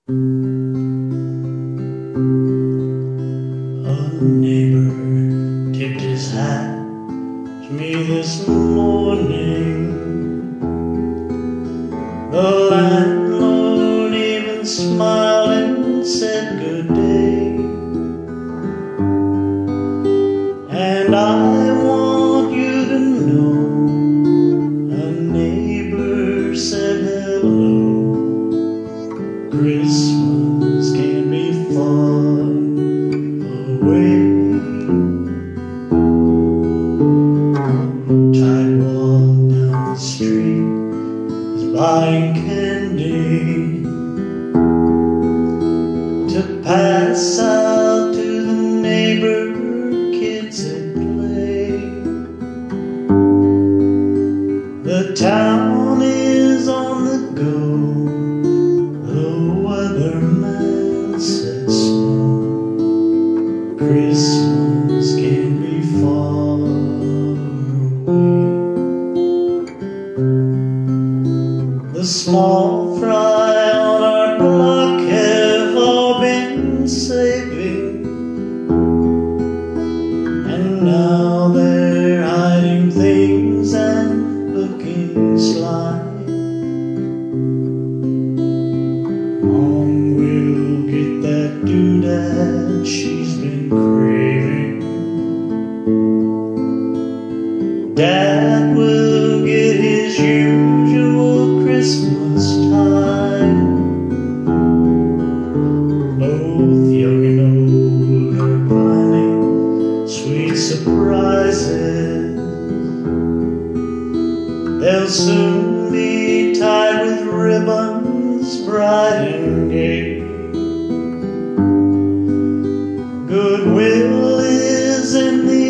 A neighbor tipped his hat to me this morning. The landlord even smiled and said good day. And I want you to know a neighbor said hello. Christmas can't be far away. Sidewalk down the street is buying candy to pass out to the neighbor kids at play. The town is on the go. The weatherman said snow. Christmas can't be far away. The small fry on our block have all been saving, and now they're hiding things and looking sly. Mom will get that doodad she's been craving. Dad will get his usual Christmas time. Both young and old are planning sweet surprises. They'll soon be tied with ribbons bright and gay. Goodwill is in the